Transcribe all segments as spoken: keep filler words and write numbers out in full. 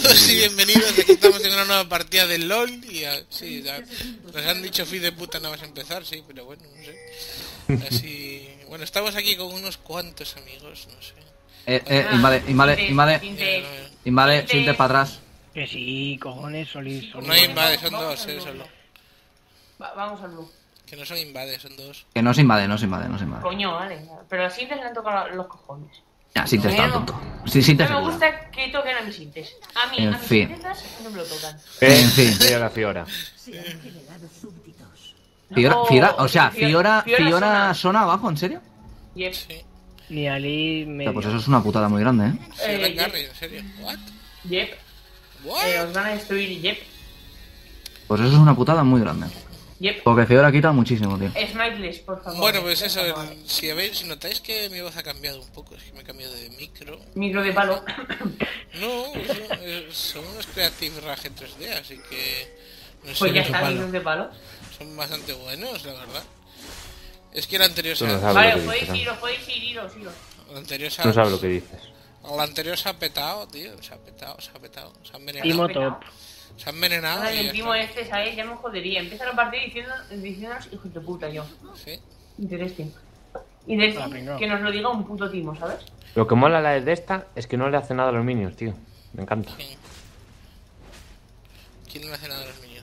todos y bienvenidos, aquí estamos en una nueva partida de LOL y uh, sí, ya, nos han dicho fin de puta no vas a empezar, sí, pero bueno, no sé. Así, bueno, estamos aquí con unos cuantos amigos, no sé. Eh, eh, invade, invade, invade, invade, siente para atrás. Que sí, cojones, Solís. No hay invade, son dos, eh, solo. Va, vamos al blue. Que no son invade, son dos. Que no se invade, no se invade, no se invade. Coño, vale. Pero a Sintes le han tocado los cojones. Ya, Sintes está no, tonto. Sí, Sintes no me segura. gusta que toquen a mis Sintes. A mí, En a mis fin. Sintes no me lo tocan. En fin. Mira la Fiora. Fiora, Oh, Fiora, o sea, Fiora- Fiora, Fiora Fiora Sona. Sona abajo, ¿en serio? Yep. Sí. Ni Ali O me. sea, pues eso es una putada muy grande, ¿eh? Sí, Eh, Red yep. Garry, en serio. What? Yep. What? Eh, os van a destruir, yep. Pues eso es una putada muy grande. Yep. Porque Fiora quita muchísimo, tío. Smiteless, por favor. Bueno, pues eso, Por favor. el- si veis, si notáis que mi voz ha cambiado un poco, es que me he cambiado de micro. Micro de palo. No, eso- es- son unos Creative Rage tres D, así que... No sé, Pues ya son- está, micro de palo. son bastante buenos, la verdad. Es que el anterior se Tú no ha... sabes. Vale, lo os que podéis dices, ir, os podéis ir, iros, iros. El anterior se ha... No sabes lo que dices. El anterior se ha petado, tío, se ha petado, se ha petado, se ha envenenado. Timo top. Se ha envenenado Ahora y el ya timo está. este, ¿sabes? Ya me jodería. Empieza la partida diciendo, diciéndonos hijos de puta yo. Sí. Interesting. Interesting, Ah, venga. que nos lo diga un puto timo, ¿sabes? Lo que mola la de esta es que no le hace nada a los minions, tío. Me encanta. ¿Quién? ¿Quién no le hace nada a los niños?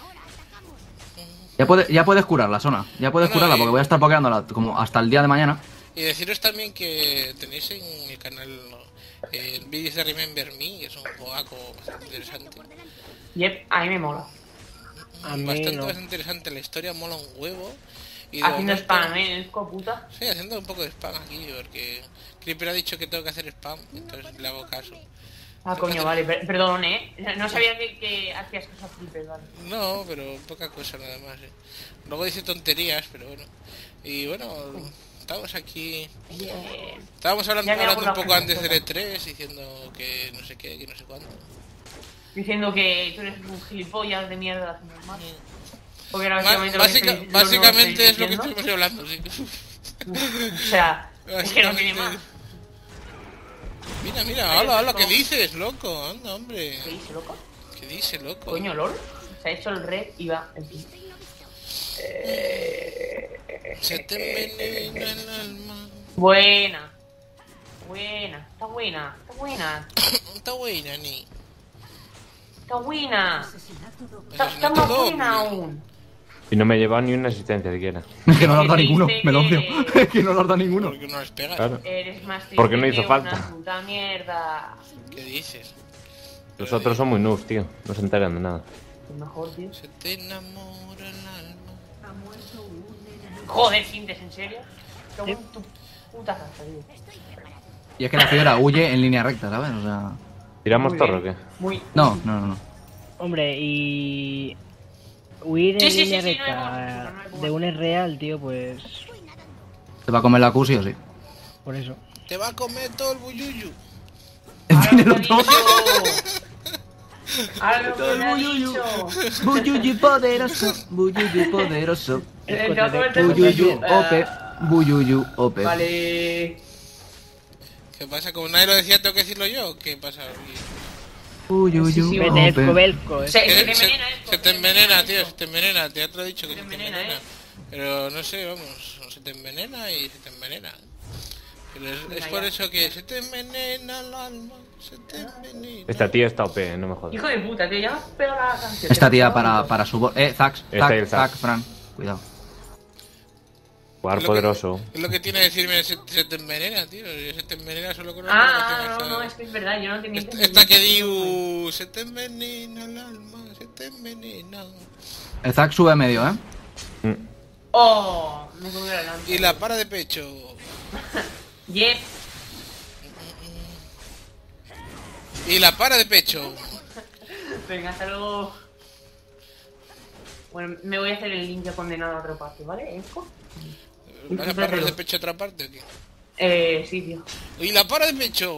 Ya, puede, ya puedes curar la zona. Ya puedes No, no, curarla y- porque voy a estar pokeándola como hasta el día de mañana. Y deciros también que tenéis en mi canal eh, vídeos de Remember Me, que es un juego bastante interesante. Yep, a mí me mola. A mí Bastante, no. bastante interesante, la historia mola un huevo. Y de Haciendo momento- spam, ¿eh? Es co puta. Sí, haciendo un poco de spam aquí, porque Creeper ha dicho que tengo que hacer spam, entonces le hago caso. Ah, coño, vale, per- perdón, ¿eh? No sabía que, que hacías cosas flipes, vale. No, pero poca cosa nada más. ¿eh? Luego dice tonterías, pero bueno. Y bueno, estamos aquí. Bien. Estábamos hablando, Ya me hablando hago un la poco antes del pregunta. E tres, diciendo que no sé qué, que no sé cuándo. Diciendo que tú eres un gilipollas de mierda haciendo mal. Porque era Ba- básicamente lo que básica- estoy- lo que básicamente estoy es lo que diciendo. estuvimos hablando, sí. O sea, es que no tiene más. Mira, mira, hola, hola, ¿qué dices, loco? Anda, hombre. ¿Qué dice, loco? ¿Qué dice, loco? Coño, LOL. Se ha hecho el red y va, en fin. Eh... Se te envenena el alma. Buena. Buena. Está buena. Está buena. Está buena, ni. Está buena. Está, está Asesinato más doble. buena aún. Y no me he llevado ni una asistencia siquiera. Es que no lo has Que dado te ninguno, dice me lo odio. que- Es que no lo has dado ninguno. Porque no les pegas. Claro. Eres más triste Porque no hizo que falta. una puta mierda. ¿Qué dices? Los otros son muy noobs, tío. No se enteran de nada. Lo mejor, tío. Se te enamora el alma. Joder, Sintes, ¿en serio? Qué en tu puta casa, tío. Y es que la Fiora huye en línea recta, ¿sabes? O sea... ¿Tiramos Muy torre o bien. qué? Muy. No, no, no, no. Hombre, y. Huir en Sí, sí, línea sí, sí, no hay recta modo, no hay modo. de un es real, tío, pues. ¿Te va a comer la Q sí o sí? Por eso. Te va a comer todo el buyuyu. Ahora Tiene lo el que otro. ha dicho. Ahora lo que me ha dicho. Buyuyu poderoso, Buyuyu poderoso. Eh, Escúchate, te va a comer tú, todo el Buyuyu mundo. O P, Buyuyu O P. Vale. ¿Qué pasa? Como nadie lo decía, tengo que decirlo yo. ¿Qué pasa? Buyuyu Sí, sí, Vete, O P. Escobelco, eh. Se, se Se, te se- envenena esto. se te envenena, tío, se te envenena. Ya te lo he dicho que Se se te te envenena, envenena. ¿eh? Pero no sé, vamos, se te envenena y se te envenena. Pero es, es Venga, por ya. eso que se te envenena el alma, se te envenena. Esta tía está O P, no me jodas. Hijo de puta, tío, ya me has pegado la canción. Esta Te tía lo para, juro. para su... bo- Eh, Zax, Está ahí el Zax, Zax. Zax, Fran. Cuidado. Jugar Es lo poderoso. que- Es lo que tiene que decirme, se, se te envenena, tío. Se te envenena solo con una Ah, conversación no, no, esa- es que es verdad, yo no tenía Esta, entendido. esta que digo, se te envenena el alma, se te envenena. El Zax sube a medio, ¿eh? Mm. Oh, me comió la lanza. Y la para de pecho. Yep. Y la para de pecho. Venga, hasta luego. Bueno, me voy a hacer el ninja condenado a otra parte, ¿vale, Eco? ¿Vas a parar de pecho a otra parte o qué? Eh, sí, tío. Y la para de pecho.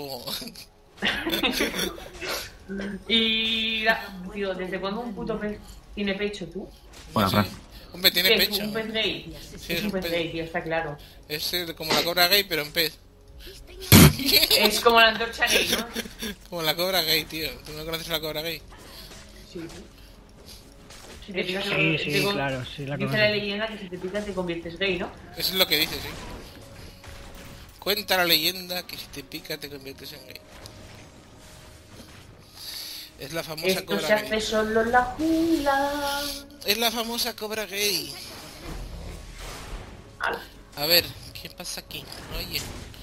Y... la- Tío, ¿desde cuándo un puto pez tiene pecho, tú? Bueno, Fran. Hombre, tiene ¿Qué es pecho. un pez gay? Sí, es un pez gay, tío, está claro. Es eh, como la cobra gay, pero en pez. Es como la antorcha gay, ¿no? Como la cobra gay, tío. ¿Tú no conoces a la cobra gay? Sí. Si te picas, Sí, sí, te- claro, sí, la Dice conozco. la leyenda que si te picas te conviertes gay, ¿no? Eso es lo que dice, sí. Cuenta la leyenda que si te pica te conviertes en gay. Es la famosa Esto se cobra hace gay. solo en la jungla. Es la famosa cobra gay. Ala. A ver, ¿qué pasa aquí? Oye,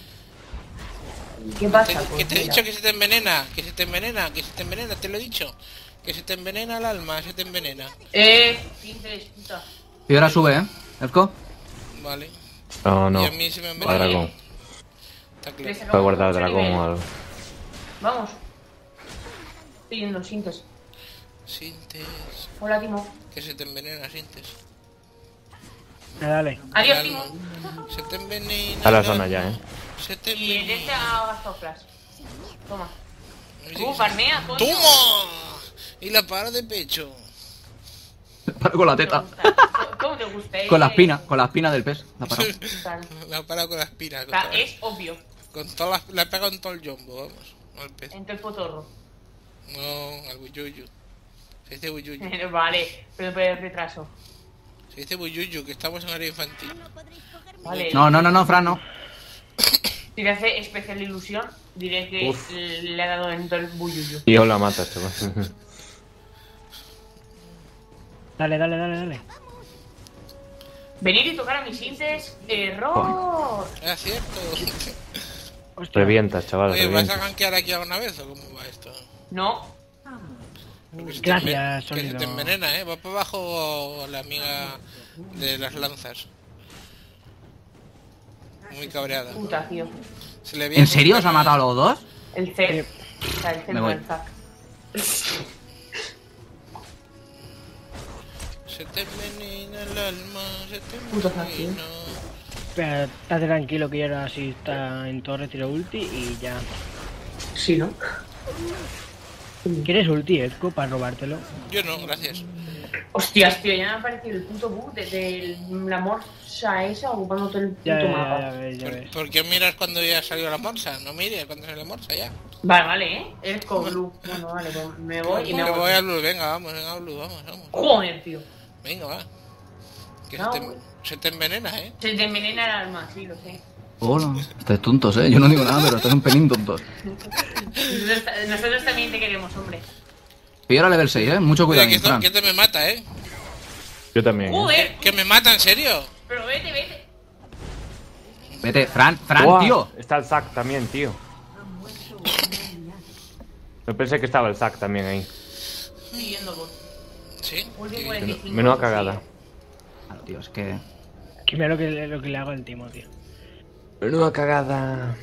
¿Qué te- pasa? que Pues te he mira. dicho que se te envenena, que se te envenena, que se te envenena, te lo he dicho. Que se te envenena el alma, se te envenena. Eh, pinches, puta. Y ahora sube, ¿eh? Elco. Vale. No, no. Y a mí se me A envenena. dragón. Está Le claro. sacamos Puede guardar mucho dragón nivel. o algo. Vamos. Estoy yendo, sintes. Sintes. Hola, Timo. Que se te envenena, sintes. Ah, dale. Adiós, El Timo. alma. Se te envenena. A la el zona alma. ya, eh. Se te Y en este envenena. ha gastado flash. Toma. Sí, sí. Uh, farmea, coño. ¡Toma! Y la para de pecho. Paro con la ¿Cómo te teta. gusta? ¿Cómo te gusta? Con la eh? espina, con la espina del pez. La paró. Claro. La para con la espina. O Con, sea, toda- es obvio. con toda la, la pega en todo el jumbo, vamos. No al pez. Entre el potorro. No, al buyuyu. Se dice buyuyu. Vale, pero por el retraso. Se dice buyuyu, que estamos en área infantil. Vale. No, no, no, no, Fran, no. Si le hace especial ilusión, diré que Uf. le ha dado en todo el buyuyu. Y yo la mata, chaval. Dale, dale, dale, dale. Venir y tocar a mis sintes, error. Es cierto. Hostia. Revientas, chaval, Oye, ¿vas a revientas. gankear aquí alguna vez o cómo va esto? No, Porque se te Gracias, enven- Que se sonido. te envenena, ¿eh? Va para abajo la amiga de las lanzas. Muy cabreada. puta, tío. Se le ve ¿En con serio os ha cara- matado a los dos? El C. O sea, el C Me no voy. el Zac. Se te envenena el alma, se te Puto Zac, tío. envenena. Pero estate tranquilo que yo ahora sí está en torre, tiro ulti y ya. Sí, ¿no? ¿Quieres ulti, Edco, para robártelo? Yo no, gracias. Hostias, tío, ya me ha aparecido el puto bug de, de la morsa esa ocupando todo el puto Ya, ya, mapa. ya, ya ves, ya ¿Por, ves. por qué miras cuando ya salió la morsa? No mires cuando sale la morsa ya. Vale, vale, ¿eh? Eres con Blue. Bueno, vale, pues me voy y me Me voy. voy a Blue, venga, vamos, venga, Blue, vamos, vamos. Joder, tío. Venga, va. Que No, se, te, güey. se te envenena, ¿eh? Se te envenena el alma, sí, lo sé. Hola. Estáis tontos, eh. Yo no digo nada, pero estáis un pelín tontos. Nosotros, nosotros también te queremos, hombre. Y ahora level seis, eh. Mucho Oye, cuidado, que esto, Fran. que esto me mata, ¿eh? Yo también. ¿eh? ¡Joder! Que me mata, ¿en serio? Pero vete, vete. Vete, Fran, Fran, Buah, tío. Está el Zac también, tío. Yo pensé que estaba el Zac también ahí. Estoy yendo por. ¿Sí? Último ¿Qué- cuarenta y cinco, Menuda sí. cagada. Claro, tío, es que... Que mira lo que, lo que le hago al Timo, tío. Menuda cagada.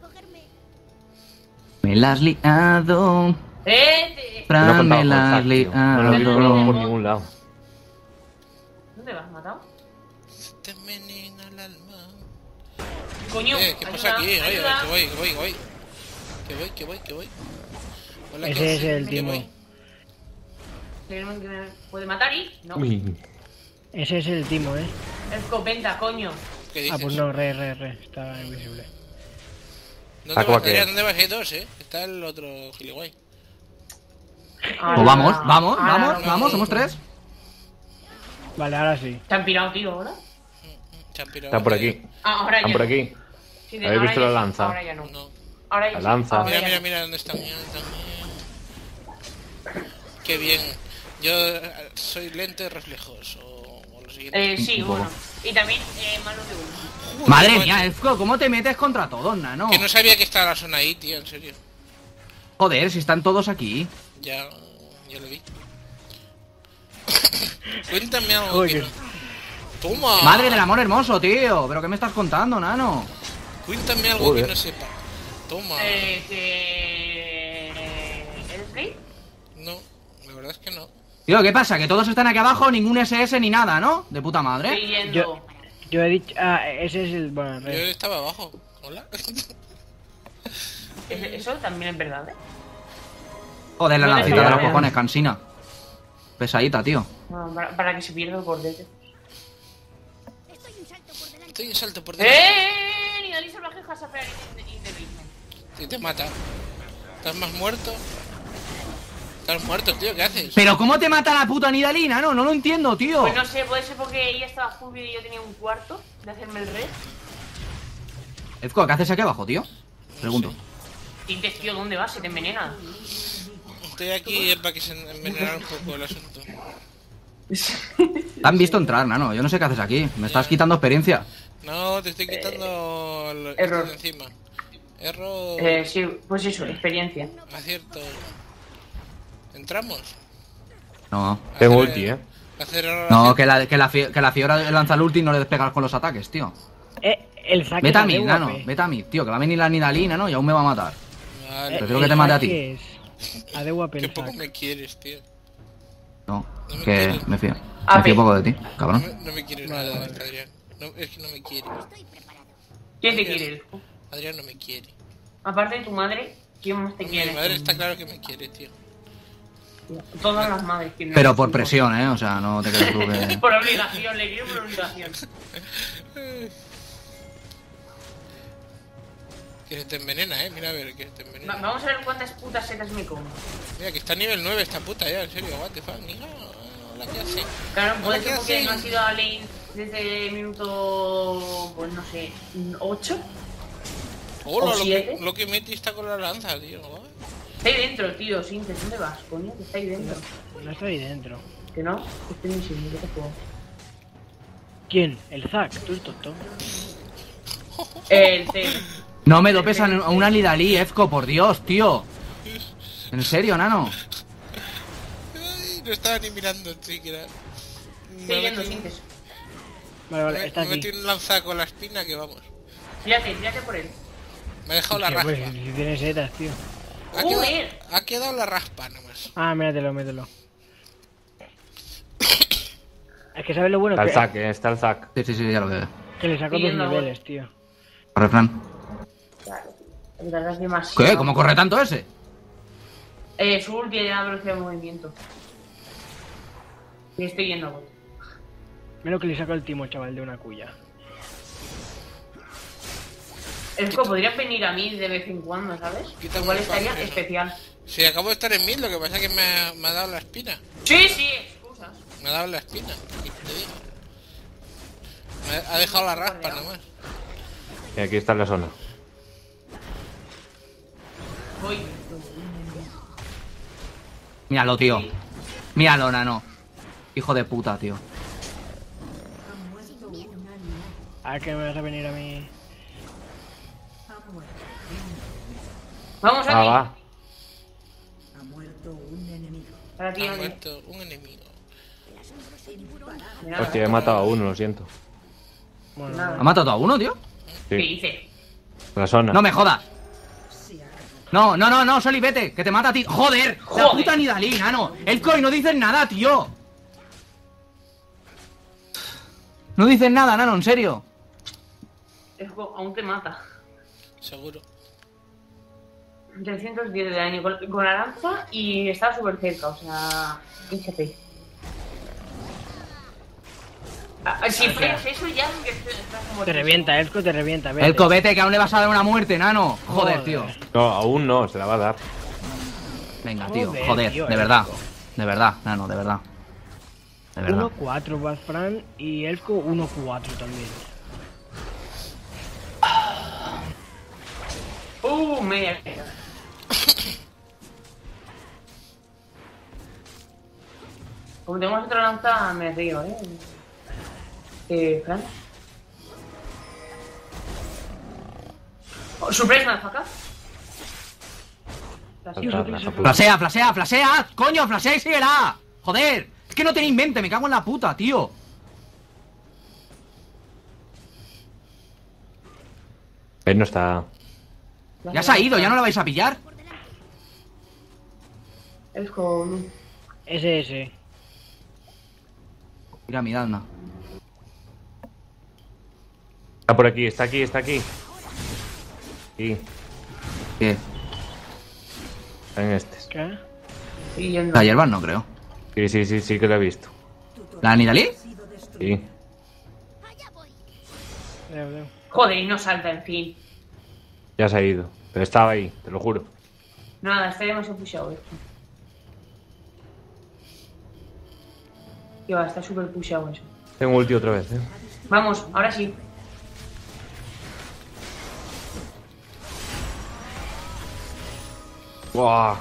Me la has liado. ¡Vete! No Fran, contaba me con la Zac, has tío. No lo he visto liado. por ningún lado. ¿Dónde vas, matado? Se te envenena el alma. Coño, Eh, ¿qué pasa ayuda, aquí? Oye, ayuda. que voy, que voy, que voy. Que voy, que voy, que voy. Hola, Ese que- es el que Timo. voy. Tenemos que me puede matar y. No. Uy. Ese es el Timo, eh. Escopeta, coño. ¿Qué Ah, dices? pues no, re, re, re. Está invisible. ¿Dónde Saco vas, aquel. Adrián? ¿Dónde vas? Hay dos, ¿eh? Está el otro giliguay. Pues vamos, vamos, Ahora, vamos, ahora, vamos, somos tres. Vale, ahora sí. ¿Te han pirado, tío, ahora? Se han pirado. Está por aquí. Ah, ahora ya. Están por no. aquí. Sí, de- ¿Habéis ahora visto ya la sí, lanza? Ahora ya no. No. Ahora ya La sí, lanza. ahora Mira, ya mira, no. mira dónde están. Mira dónde están. Qué bien. Yo eh, soy lente de reflejos. O, o lo siguiente. Eh, sí, Un poco. bueno. Y también eh, mano de uno. Joder, Madre coño. mía, Ezco, ¿cómo te metes contra todos, nano? Que no sabía que estaba la zona ahí, tío, en serio. Joder, si están todos aquí. Ya, ya lo vi. Cuéntame algo Joder, que que- no... Toma. Madre del amor hermoso, tío. ¿Pero qué me estás contando, nano? Cuéntame algo Joder. que no sepa. Toma. Eh, que. ¿Eres gay? No, la verdad es que no. Tío, ¿qué pasa? Que todos están aquí abajo, ningún S S ni nada, ¿no? De puta Estoy madre. yendo. Yo- Yo he dicho... Ah, ese es el... Bueno, Yo re. estaba abajo. Hola. Es- Eso también es verdad, ¿eh? Joder, la No, lancita no, de no, los no. cojones, cansina. Pesadita, tío. Bueno, para, para que se pierda el cordete. Estoy en salto por delante. ¡Eh! Ni Dalí salvaje has a pegar in the beat. Y te mata. ¿Estás más muerto? Estás muerto, tío, ¿qué haces? Pero ¿cómo te mata la puta Nidalina? No, no lo entiendo, tío. Pues no sé, puede ser porque ella estaba full y yo tenía un cuarto de hacerme el red. Ezco, ¿qué haces aquí abajo, tío? Pregunto. Tintes, tío, ¿dónde vas? Se te envenena. Estoy aquí para que se envenenara un poco el asunto. Te han visto entrar, nano. Yo no sé qué haces aquí. Me estás quitando experiencia. No, te estoy quitando el Eh, error. de encima. Error. Eh, sí, pues eso, experiencia. Acierto. ¿Entramos? No. Tengo Hacer- ulti, eh. Hacer error. No, acierto. que la, que la, fie- que la Fiora lanza el ulti y no le despegas con los ataques, tío. Eh, el saque Vete a es mí, de nano. guape. Vete a mí, tío. Que va a venir la Nidalina, ¿no? Y aún me va a matar. Vale. Prefiero que te mate a ti. Es a de guape Qué el poco saque. me quieres, tío. No. No me Que quieres. me fío. A Me fío ver. poco de ti, No cabrón. me, no me quieres nada, Adrián. No, es que no me quieres. ¿Quién te quiere? Adrián no me quiere. Aparte de tu madre, ¿quién más te Mi quiere? madre está claro que me quiere, tío. Todas las madres quieren. Pero por presión, ¿eh? O sea, no te crees tú que... Por obligación, le quiero por obligación. Que se te envenena, eh. Mira a ver, que se te Va- envenena. vamos a ver cuántas putas setas me como. Mira, que está a nivel nueve esta puta ya, en serio. What the fuck, niga. Hola, ¿qué hace? Claro, puede Hola, ser ¿qué porque hace? no ha sido a lane desde el minuto, pues no sé, ocho. Hola, ¿O lo que, siete? lo que Meti está con la lanza, tío. ¿no? Está ahí dentro, tío, Sintes, ¿dónde vas, coño? Que está ahí dentro. No estoy dentro. Que no, estoy en sí, ¿qué te puedo? ¿Quién? El Zack, tú el tonto. El C. No me dopes a a una Nidalí, Ezco, por Dios, tío. En serio, nano. Ay, no estaba ni mirando siquiera. Estoy yendo, Sintes. Vale, vale, Me, está me aquí. metí un lanza con la espina que vamos. Tírate, tírate por él. Me ha dejado la Tío, raspa. pues, si tienes setas, tío. Ha quedado, Joder. ha quedado la raspa nomás. Ah, mételo, mételo. Es que sabes lo bueno Está el que, Zac, eh. Está el Zac. Sí, sí, sí, ya lo veo. que le saco Sí, dos no, niveles, tío. Corre, Fran. Claro, en verdad es demasiado. ¿Qué? ¿Cómo corre tanto ese? Eh, su ulti le da velocidad de movimiento. Y estoy yendo, güey. Mira lo que le saco el timo, chaval, de una cuya. Es que podrías venir a mí de vez en cuando, ¿sabes? Quítame Igual el estaría fácil, ¿no? especial. Sí, acabo de estar en mil, lo que pasa es que me ha, me ha dado la espina. Sí, sí, excusas. Me ha dado la espina, ¿qué te digo? Me ha ha dejado la raspa nomás. Y aquí está la zona. Voy. Míralo, tío. Míralo, nano. Hijo de puta, tío. Ah, que me vas a venir a mí. Vamos Ah, aquí. va. Para ti, Ha Oli. muerto un enemigo. Mira, Hostia, he matado a uno, lo siento. Bueno, nada. ¿Ha matado a uno, tío? ¿Qué Sí, hice? la zona. No me jodas. No, no, no, no, Soli, vete, que te mata a ti. ¡Joder! La Joder. puta Nidalí, nano. El coi, no dices nada, tío. No dices nada, nano, en serio. Es que aún te mata. Seguro. trescientos diez de daño con, con la lanza y está súper cerca, o sea, H P. Ah, si fallas eso ya es que estás como... te revienta, Elco, te revienta. Vete. El cobete, que aún le vas a dar una muerte, nano. Joder, Joder. tío. No, aún no, se la va a dar. Venga, tío, Joder, joder, tío, de eh. verdad. De verdad, nano, de verdad. De verdad. uno cuatro vas Fran y Elco uno cuatro también. Uh, media. Como tenemos otra lanza, me río, eh. Eh, Fran. Oh, ¿Surprise, motherfucker? Saltar, la puta. Flasea, flasea, flasea. Coño, flasea y síguela. Joder. Es que no tenéis mente, me cago en la puta, tío. Él no está. Ya se ha ido, ya no la vais a pillar. Es con... Ese, ese. Mira, miradme. Está por aquí, está aquí, está aquí. Aquí, ¿Qué? está en este. ¿Qué? Y yendo. La hierbas no creo. Sí, sí, sí, sí que lo he visto. ¿La Nidalí? Sí. Veo, veo. Joder, y no salta, en fin. Ya se ha ido. Pero estaba ahí, te lo juro. Nada, está demasiado pushado esto. Tío, está súper pushado eso. Tengo ulti otra vez, eh. Vamos, ahora sí. Buah.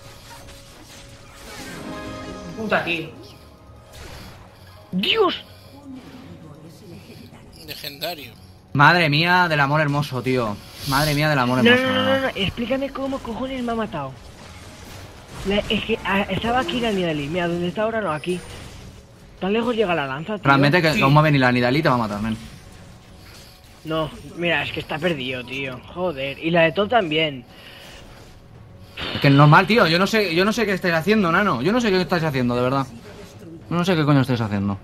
Puta, tío. ¡Dios! Legendario. Madre mía del amor hermoso, tío. Madre mía del amor No, hermoso. no, no, no, no, explícame cómo cojones me ha matado. La- es que ah, estaba aquí la Nidalee. Mira, donde está ahora no, aquí. Tan lejos llega la lanza, tío. Realmente que Sí. como va a venir la Nidalee te va a matar, men. No, mira, es que está perdido, tío. Joder. Y la de Top también. Es que es normal, tío. Yo no sé, yo no sé qué estáis haciendo, nano. Yo no sé qué estáis haciendo, de verdad. No sé qué coño estáis haciendo.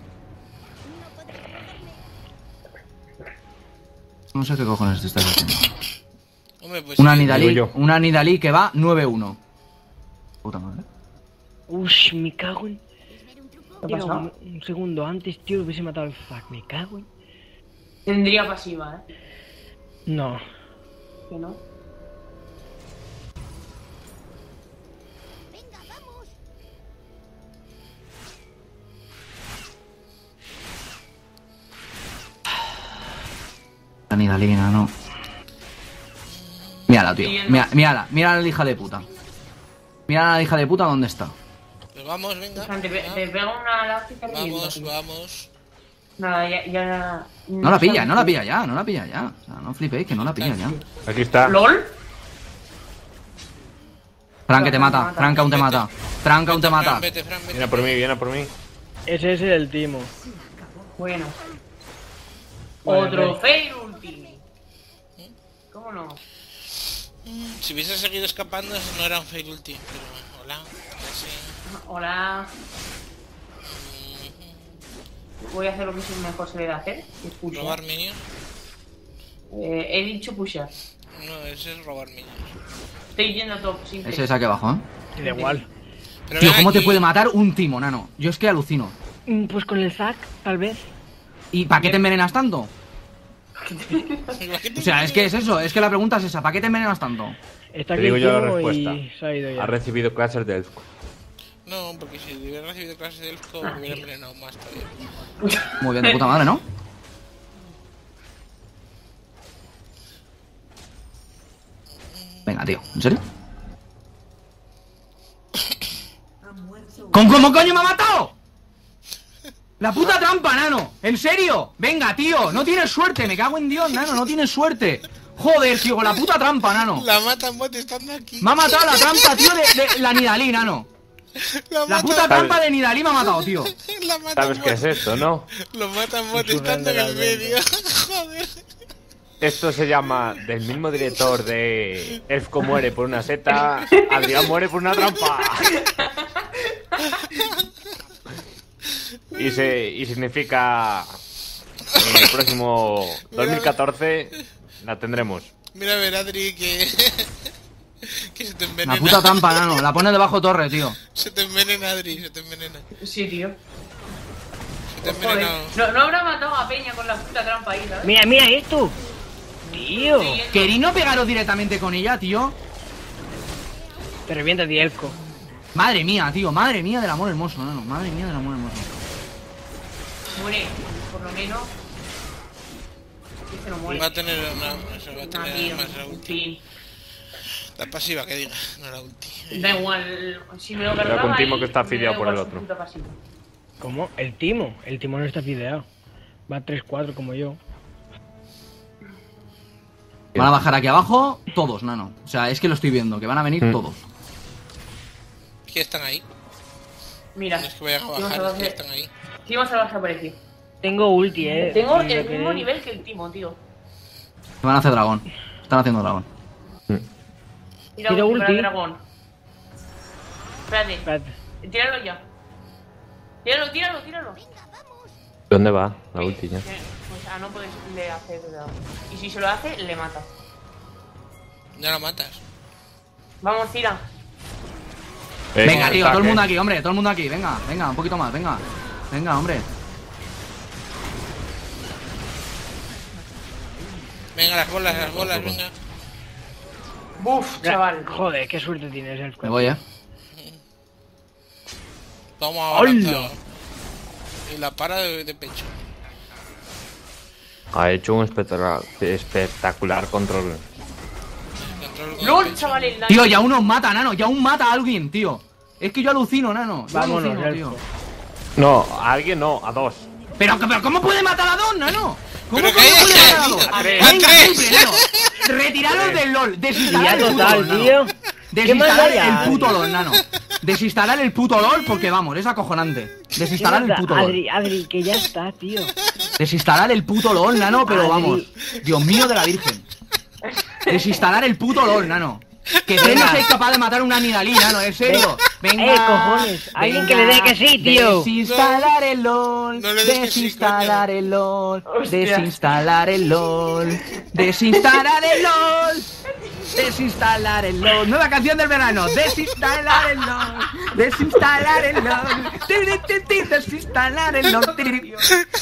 No sé qué cojones estáis haciendo. Hombre, pues Una sí, Nidalee, digo yo. una Nidalee que va nueve uno. Puta madre. Ush, me cago en. ¿Qué Llega pasa? un, un segundo antes, tío, lo hubiese matado el fuck. Me cago en. Tendría pasiva, ¿eh? No. Que no. La Nidalee, no. Mírala, tío. Mira, mírala, mira la hija de puta. Mira la hija de puta dónde está. Pues vamos, venga. Te, pe- Ah, te pega una lápiz Vamos, vamos. Nada, ya. ya No la pilla, no la pilla ya, no la pilla ya. O sea, no flipéis, que no la pilla ya. Aquí está. ¿LOL? Frank que te mata, Frank aún te mata. Frank aún te mata. Fran, vete, Fran, vete. Viene a por mí, viene a por mí. Ese es el timo. Bueno. Vale, Otro vale. fail ulti. ¿Cómo no? Si hubiese seguido escapando, no era un fail ulti. Pero, hola. Sí. Hola. Voy a hacer lo que es mejor se debe hacer. Que es pushar. Robar minions. Eh, he dicho pushar. No, ese es robar minions. Estoy yendo a top, simple. Ese es aquí abajo, ¿eh? Da igual. Pero Tío, ven ¿cómo te aquí. puede matar un timo, nano? Yo es que alucino. Mm, Pues con el Zac, tal vez. ¿Y para qué te envenenas tanto? O sea, es que es eso, es que la pregunta es esa, ¿para qué te envenenas tanto? Está Te aquí digo el yo la timo respuesta. y se ha ido ya. Ha recibido clases de elf. No, porque si hubiera recibido clases de elfo, me hubiera envenenado más todavía. Muy bien, de puta madre, ¿no? Venga, tío, ¿en serio? ¿Con cómo coño me ha matado? La puta trampa, nano. ¿En serio? Venga, tío, no tienes suerte, me cago en Dios, nano, no tienes suerte. Joder, tío, con la puta trampa, nano. La matan bot estando aquí. Me ha matado la trampa, tío, de, de la Nidalee, nano. La, La matan- puta trampa de Nidalee me ha matado, tío. La matan ¿Sabes qué bot. es esto, no? Lo matan bot Su estando en el render medio. Joder. Esto se llama, del mismo director de Elfco muere por una seta, Adrián muere por una trampa. Y, se, y significa, en el próximo dos mil catorce la tendremos. Mira a ver, Adri, que... que se te envenena. La puta trampa, nano, la pone debajo torre, tío. Se te envenena, Adri, se te envenena. Sí, tío. Se te Joder. envenena. No, no habrá matado a Peña con la puta trampa ahí, ¿sabes? Mira, mira esto. Tío. Sí, ¿Queréis no pegaros directamente con ella, tío? Te revienta Dielco. Madre mía, tío, madre mía del amor hermoso, nano. Madre mía del amor hermoso. Muere, por lo menos. Este no muere. Va a tener una... Eso va a No, tener tío. más la En ulti. fin. La pasiva, que diga, no la ulti. Da igual. Si me lo Pero cargaba con Timo ahí, que está me da fideado por igual el su otro. puta pasiva. ¿Cómo? El timo. El timo no está fideado. Va tres cuatro como yo. Van a bajar aquí abajo todos, nano. O sea, es que lo estoy viendo, que van a venir Mm. todos. ¿Qué están ahí? Mira. No es que vayan a Timo bajar, es que salvaje- están ahí. Timo salvaje apareció. Tengo ulti, eh. Tengo Si lo el mismo queréis. nivel que el Timo, tío. Van a hacer dragón. Están haciendo dragón. Tira Tira ulti para ulti. el dragón. Espérate. Espérate. Tíralo ya. Tíralo, tíralo, tíralo. ¿Dónde va la ulti ya? Eh, Pues a no poder le hacer dragón. Y si se lo hace, le mata. Ya la matas. Vamos, tira. Venga, tío, todo el saque. mundo aquí, hombre, todo el mundo aquí. Venga, venga, un poquito más, venga. Venga, hombre. Venga, las bolas, las bolas, venga. Buf, chaval. Joder, qué suerte tienes, el Me voy, eh. Vamos a avanzar. Y la para de, de pecho. Ha hecho un espectacular, espectacular control. Control con LOL, el pecho. chaval, el daño. Tío, ya uno mata, nano. Ya un mata a alguien, tío. Es que yo alucino, nano. Yo Vámonos, alucino, Elfo. tío. No, a alguien no, a dos. Pero, pero ¿cómo puede matar a dos, nano? ¿Cómo, Pero cómo que puede hay- matar a dos? a tres. Venga, A tres. triple, nano. Retiraros del LOL. Y Desinstalar ya el puto total, LOL, nano. tío. ¿Qué más Desinstalar da ya? el puto LOL, nano. Desinstalar el puto LOL porque vamos, es acojonante. Desinstalar el puto LOL. Adri, Adri, que ya está, tío. Desinstalar el puto LOL, nano, pero Adri. vamos. Dios mío de la Virgen. Desinstalar el puto LOL, nano. Que Zen no seáis capaz de matar una Nidalí, nano, en serio. Venga. Eh, cojones, alguien que le dé que sí, tío. Desinstalar el LOL. No le des que sí, Desinstalar coño. el LOL. Hostia. Desinstalar el LOL. Desinstalar el LOL. Desinstalar el LOL. Nueva canción del verano. Desinstalar el LOL. Desinstalar el LOL. Tiri, tiri, tiri, Desinstalar el LOL. Tiri.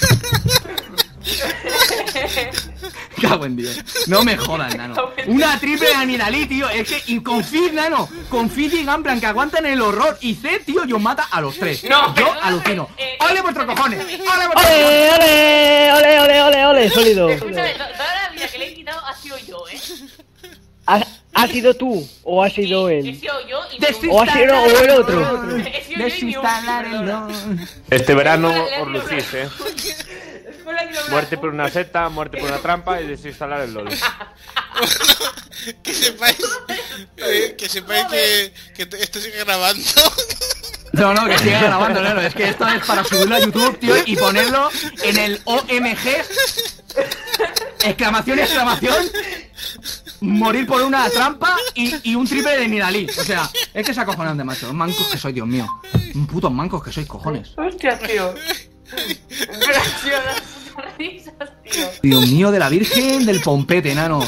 Cago en Dios. No me jodas, nano. Una triple de Anidalí, tío. Es que y con Fizz, nano. Con Fizz y Gamblan que aguantan el horror. Y C, tío, yo mata a los tres. No, Yo perdóname, alucino. eh, ¡Ole vuestros cojones! ¡Ole vuestros cojones! ¡Ole, ole, ole, ole, ole, ole! Sólido. Escúchame, to- toda la vida que le he quitado ha sido yo, ¿eh? ¿Ha, ha sido tú o ha sido Sí, He él? sido yo y Desinstalar O ha sido o el otro. LOL. He sido yo y mi Desinstalar Uzi, el perdona. LOL. Este verano Le ha os tirado lucís, eh. Después le ha tirado Muerte una- por una seta, muerte por una trampa y desinstalar el LOL. Que sepáis, eh, que sepáis que, que te- esto sigue grabando. No, no, que siga grabando, nano. Es que esto es para subirlo a YouTube, tío, y ponerlo en el O M G. Exclamación, exclamación. Morir por una trampa y, y un triple de Nidalí. O sea, es que es acojonante, macho. Mancos que sois, Dios mío. Putos mancos que sois, cojones. Hostia, tío. Pero, tío, las risas, tío. Dios mío de la Virgen del Pompete, nano.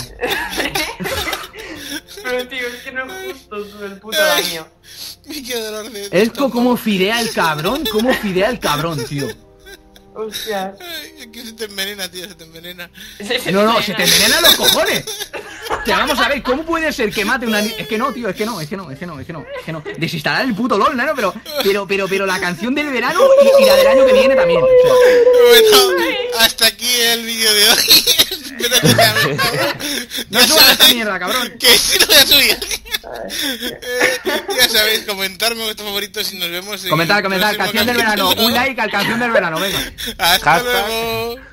Pero, tío, es que no es justo tú, el puto daño. Y qué dolor de Es co- como fidea el cabrón, como fidea el cabrón, tío. Hostia. Ay, es que se te envenena, tío, se te envenena. No, no, se te envenenan los cojones. Te vamos a ver, ¿cómo puede ser que mate una... ni- Es que no, tío, es que no, es que no, es que no, es que no, es que no. Desinstalar el puto LOL, nano, pero... Pero, pero, pero la canción del verano y, y la del año que viene también. O sea, Bueno, hasta aquí el vídeo de hoy. Espero que sea no ya subas esta sabéis mierda, cabrón. que si no voy a subir. Eh, ya sabéis, comentarme vuestros favoritos y nos vemos en Comentar, el comentar, próximo canción del verano. capítulo. Un like al canción del verano, venga. Hasta Hashtag. luego.